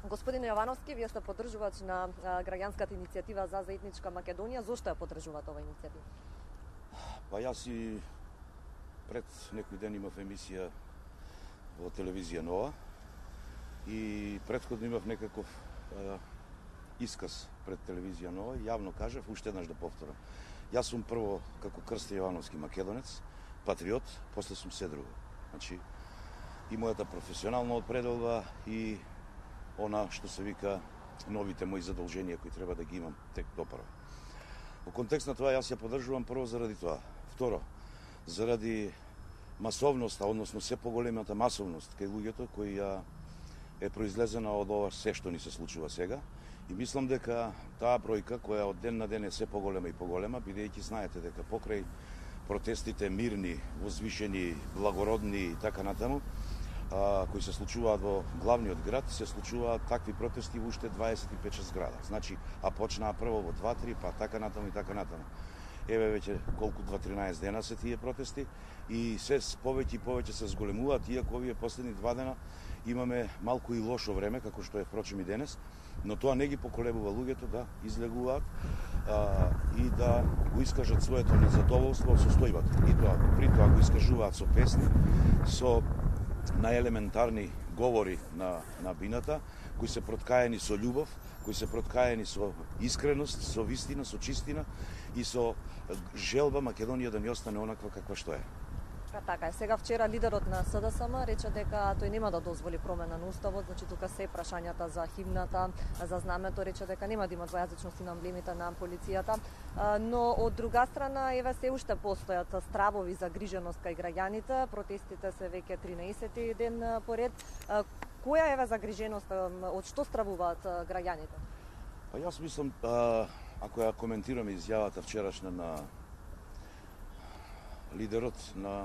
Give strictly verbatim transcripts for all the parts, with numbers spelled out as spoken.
Господин Јовановски, вие сте поддржувач на граѓанската иницијатива за заетничка Македонија. Зошто ја поддржувате оваа иницијатива? Па јас и пред некој ден имав емисија во телевизија Нова и претходно имав некаков е, исказ пред телевизија Нова и јавно кажав, уште еднаш да повторам. Јас сум прво како Крсто Јовановски македонец, патриот, после сум се друго. Значи, и мојата професионална одпределба и она што се вика новите мои задолженија кои треба да ги имам тек допрва. Во контекст на тоа јас ја поддржувам прво заради тоа. Второ, заради масовноста, односно се поголемата масовност кај луѓето кои ја е произлезена од ова се што ни се случува сега. И мислам дека таа бројка која од ден на ден е се поголема и поголема, бидејќи знаете дека покрај протестите мирни, возвишени, благородни и така натаму, а, кои се случуваат во главниот град, се случуваат такви протести во уште дваесет и пет шест града. Значи, а почнаа прво во два три, па така натаму и така натаму. Еве веќе колку два тринаесет дена се тие протести и се повеќе и повеќе се зголемуваат, иако овие последни два дена имаме малку и лошо време, како што е впрочем и денес, но тоа не ги поколебува луѓето да излегуваат а, и да го искажат своето незадоволство со состојбата. И тоа, при тоа го искажуваат со песни, со најелементарни говори на, на бината, кои се проткаени со љубов, кои се проткаени со искреност, со вистина, со чистина и со желба Македонија да ни остане онаква каква што е. Па така е. Сега вчера лидерот на СДСМ рече дека тој нема да дозволи промена на уставот, значи тука се прашањата за химната, за знамето, рече дека нема да има двојазичност и на емблемите на полицијата, но од друга страна еве се уште постојат стравови за гриженост кај граѓаните, протестите се веќе тринаесети ден поред. Која е загриженоста, од што стравуваат граѓаните? Па јас мислам, ако ја коментираме изјавата вчерашна на лидерот на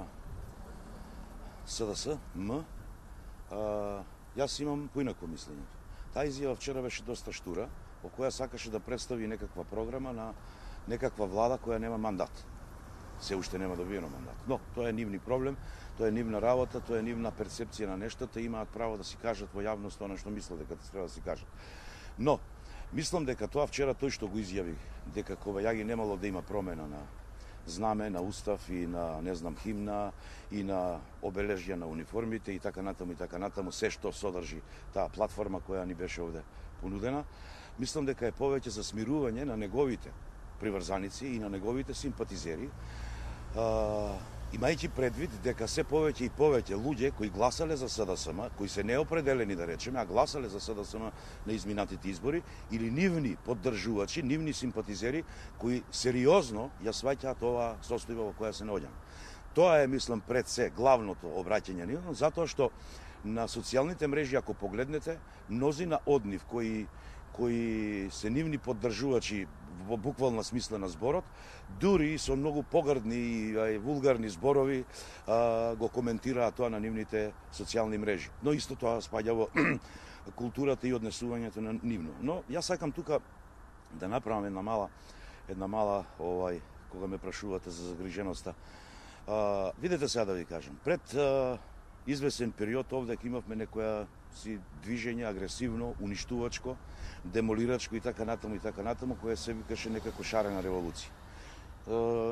СДС, М, а, јас имам поинако мислење. Таа изјава вчера беше доста штура, во која сакаше да представи некаква програма на некаква влада која нема мандат. Се уште нема добиено мандат. Но, тоа е нивни проблем, тоа е нивна работа, тоа е нивна перцепција на нештата, имаат право да си кажат во јавност она што мислат дека треба да си кажат. Но, мислам дека тоа вчера тој што го изјави, дека Ковајаги немало да има промена на знаме, на устав и на, не знам, химна и на обележја на униформите и така натаму и така натаму, се што содржи таа платформа која ни беше овде понудена, мислам дека е повеќе за смирување на неговите приврзаници и на неговите симпатизери, а, имајќи предвид дека се повеќе и повеќе луѓе кои гласале за СДСМ, кои се неопределени да речеме, а гласале за СДСМ на изминатите избори, или нивни поддржувачи, нивни симпатизери, кои сериозно ја сваќаат оваа состојба во која се наоѓаме. Тоа е, мислам, пред се главното обраќање нивно, затоа што на социјалните мрежи, ако погледнете, мнозина од нив кои кои се нивни поддржувачи во буквална смисла на зборот, дури со многу погрдни и вулгарни зборови а, го коментираат тоа на нивните социјални мрежи. Но исто тоа спаѓа во културата и однесувањето на нивно. Но јас сакам тука да направам една мала една мала овај кога ме прашувате за загриженоста. А, видете сега да ви кажам, пред а, извесен период овде имавме некоја си движење агресивно, уништувачко, демолирачко и така натаму и така натаму, која се викаше некако шарена револуција. Е,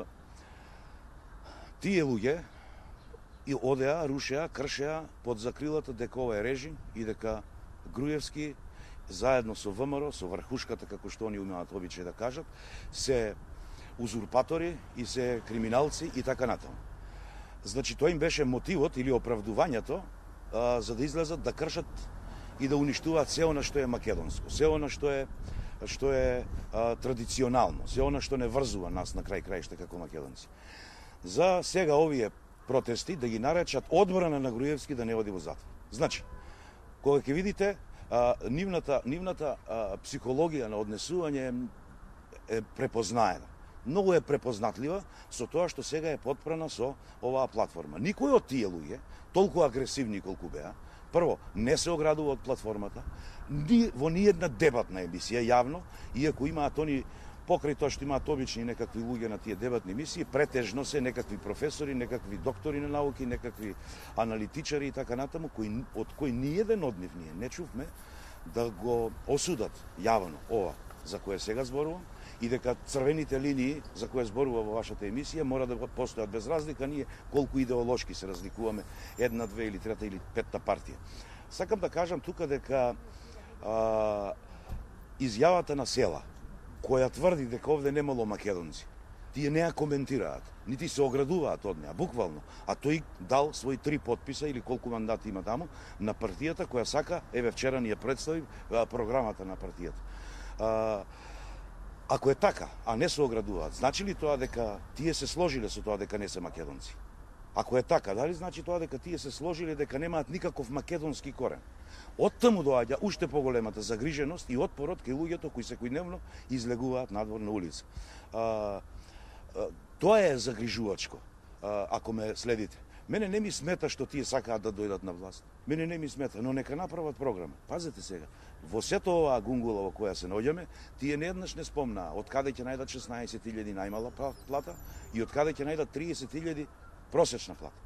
тие луѓе и одеа, рушеа, кршеа под закрилата дека ова е режим и дека Груевски заедно со ВМРО, со врхушката, како што они имаат обичај да кажат, се узурпатори и се криминалци и така натаму. Значи, тоа им беше мотивот или оправдувањето а, за да излезат да кршат и да уништуваат се она што е македонско, се она што е што е а, традиционално, се она што не врзува нас на крај краишта како македонци. За сега овие протести да ги наречат одбрана на Груевски да не оди во затвор. Значи, кога ќе видите а, нивната нивната а, психологија на однесување е препознаена. Многу е препознатлива со тоа што сега е потпрана со оваа платформа. Никој од тие луѓе, толку агресивни колку беа, прво, не се оградува од платформата, ни во ниедна дебатна емисија јавно, иако имаат они, покрај тоа што имаат обични некакви луѓе на тие дебатни емисии, претежно се некакви професори, некакви доктори на науки, некакви аналитичари и така натаму, кои, од кои ниеден од нив ние не чувме да го осудат јавно ова за кое сега зборувам и дека црвените линии за кое зборува во вашата емисија мора да постојат без разлика ние колку идеолошки се разликуваме една, две или трета или петта партија. Сакам да кажам тука дека а, изјавата на Села која тврди дека овде немало македонци, тие не ја коментираат, нити се оградуваат од неа, буквално. А тој дал свои три подписа или колку мандати има таму на партијата која сака, еве вчера ни ја представи програмата на партијата. А, ако е така, а не се оградуваат, значи ли тоа дека тие се сложиле со тоа дека не се македонци? Ако е така, дали значи тоа дека тие се сложиле дека немаат никаков македонски корен? Од таму доаѓа уште поголемата загриженост и отпорот кај луѓето кои секојдневно излегуваат надвор на улица. А, а, тоа е загрижувачко, а, ако ме следите. Мене не ми смета што тие сакаат да дојдат на власт. Мене не ми смета, но нека направат програма. Пазете сега, во сето оваа гунгула во која се наоѓаме, тие нееднаш не спомнаа од каде ќе најдат шеснаесет илјади најмала плата и од каде ќе најдат триесет илјади просечна плата.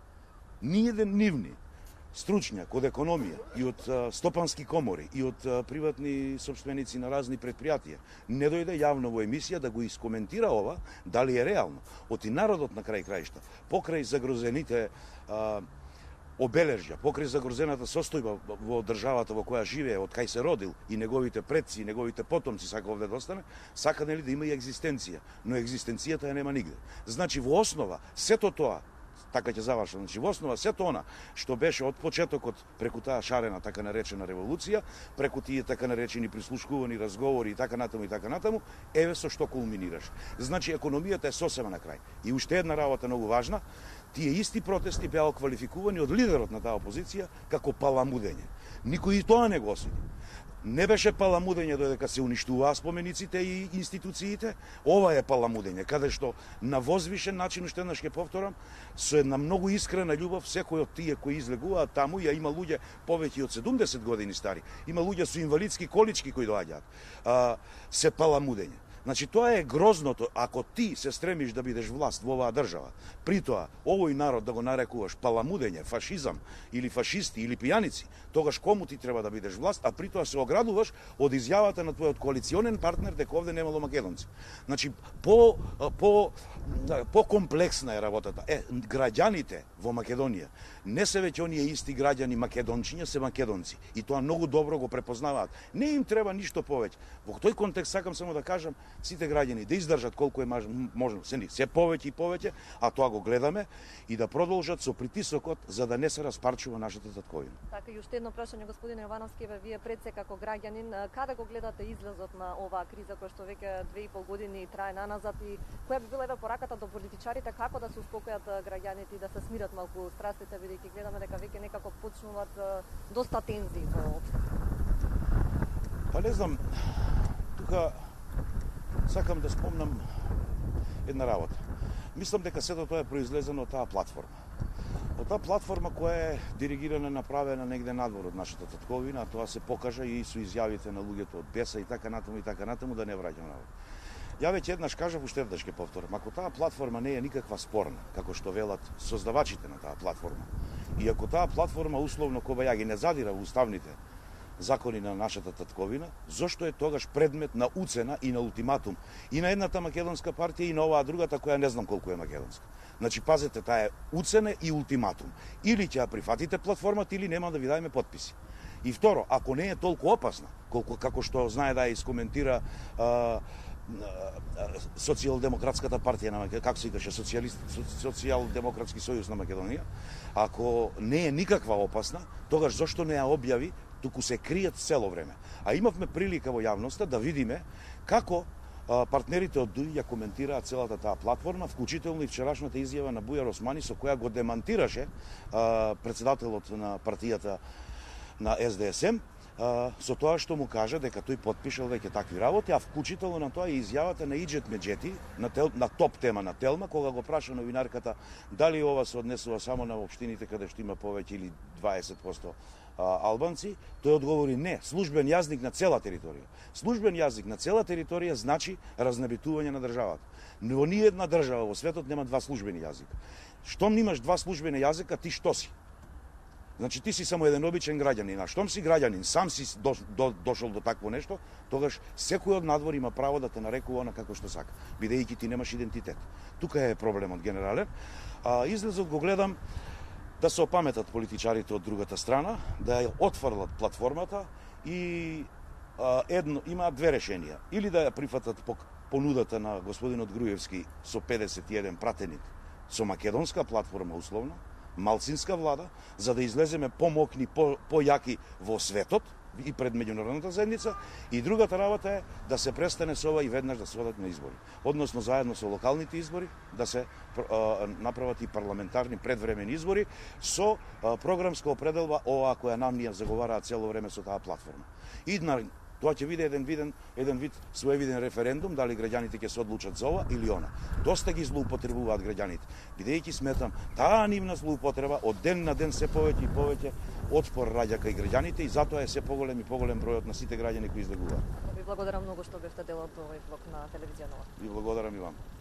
Ниеден нивни стручњак од економија и од стопански комори и од приватни собственици на разни предпријатија не дојде јавно во емисија да го искоментира ова, дали е реално. Оти народот на крај краишта, покрај загрозените а, обележја, покрај загрозената состојба во државата во која живее, од кај се родил и неговите предци, и неговите потомци сака овде да остане, сака нели да има и екзистенција, но екзистенцијата ја нема нигде. Значи во основа сето тоа, така ќе завршам, значи во основа сето она што беше од почетокот преку таа шарена така наречена револуција, преку тие така наречени прислушкувани разговори и така натаму и така натаму, еве со што кулминираш. Значи економијата е сосема на крај. И уште една работа многу важна, тие исти протести беа квалификувани од лидерот на таа опозиција како паламудење. Никој и тоа не го осуди. Не беше паламудење додека се уништуваа спомениците и институциите, ова е паламудење, каде што на возвишен начин, уште еднаш ќе повторам, со една многу искрена љубов, секој од тие кои излегуваат таму, ја има луѓе повеќе од седумдесет години стари, има луѓе со инвалидски колички кои доаѓаат, а, се паламудење. Значи, тоа е грозното, ако ти се стремиш да бидеш власт во оваа држава, при тоа, овој народ да го нарекуваш паламудење, фашизам, или фашисти, или пијаници, тогаш кому ти треба да бидеш власт, а при тоа се оградуваш од изјавата на твојот коалиционен партнер дека овде немало македонци. Значи, по, по, по комплексна е работата. Е, граѓаните во Македонија не се веќе оние исти граѓани македончиња, се македонци. И тоа многу добро го препознаваат. Не им треба ништо повеќе. Во тој контекст сакам само да кажам, сите граѓани да издржат колку е можно, се, се повеќе и повеќе, а тоа го гледаме, и да продолжат со притисокот за да не се распарчува нашата татковина. Така, и уште едно прашање, господин Јовановски, вие пред се како граѓанин, каде го гледате излезот на оваа криза која што веќе две и пол години трае наназад, и која би била еве пораката до политичарите како да се успокојат граѓаните и да се смират малку страстите, бидејќи гледаме дека веќе некако почнуваат доста тензии во општеството? Па не знам, тука сакам да спомнам една работа. Мислам дека сето тоа е произлезено од таа платформа. Од таа платформа која е диригирана, направена негде надвор од нашата татковина, а тоа се покажа и со изјавите на луѓето од Беса и така натаму и така натаму, да не враќам навод. Ја веќе еднаш кажав, уште еднаш ќе повторам. Ако таа платформа не е никаква спорна, како што велат создавачите на таа платформа, и ако таа платформа условно кобајаги не задира во уставните закони на нашата татковина, зошто е тогаш предмет на уцена и на ултиматум и на едната македонска партија и на оваа другата која не знам колку е македонска. Значи, пазете, таа е уцена и ултиматум. Или ќе ја прифатите платформата, или нема да ви дајме подписи. И второ, ако не е толку опасна, колку како што знае да ја искоментира а, Социјалдемократската партија на Македонија, како се викаше, Социјалдемократски сојуз на Македонија, ако не е никаква опасна, тогаш зошто не ја објави, туку се криет цело време. А имавме прилика во јавноста да видиме како партнерите од ДУИ ја коментираат целата таа платформа, вклучително и вчерашната изјава на Бујар Османи со која го демантираше председателот на партијата на Ес Де Ес Ем, со тоа што му кажа дека тој потпишал веќе такви работи, а вклучително на тоа и изјавата на Иџет Меджети, на, тел, на топ тема на Телма, кога го праша новинарката дали ова се однесува само на општините каде што има повеќе или дваесет проценти албанци, тој одговори не, службен јазник на цела територија. Службен јазик на цела територија значи разнебитување на државата. Но ни една држава во светот нема два службени јазика. Штом немаш два службени јазика, ти што си? Значи ти си само еден обичен граѓанин, а штом си граѓанин, сам си до, до, дошол до такво нешто, тогаш секој од надвор има право да те нарекува на како што сака, бидејќи ти немаш идентитет. Тука е проблемот генерален. А излезот го гледам да се опаметат политичарите од другата страна, да ја отфрлат платформата и а, едно имаат две решенија. Или да ја прифатат по понудата на господинот Груевски со педесет и еден пратеник со македонска платформа условно, малцинска влада, за да излеземе помокни, по, појаки во светот и пред меѓународната заедница, и другата работа е да се престане со ова и веднаш да се одат на избори. Односно заедно со локалните избори да се а, направат и парламентарни предвремени избори со а, програмска определба оваа која нам ние заговараат цело време со таа платформа. И на тоа ќе биде еден виден, еден вид своевиден референдум, дали граѓаните ќе се одлучат за ова или она. Доста ги злоупотребуваат граѓаните, бидејќи сметам таа нивна злоупотреба од ден на ден се повеќе и повеќе отпор раѓа кај граѓаните и затоа е се поголем и поголем бројот на сите граѓани кои излегуваат. Ви благодарам многу што бевте дел од овој блок на телевизија Нова. Ви благодарам и вам.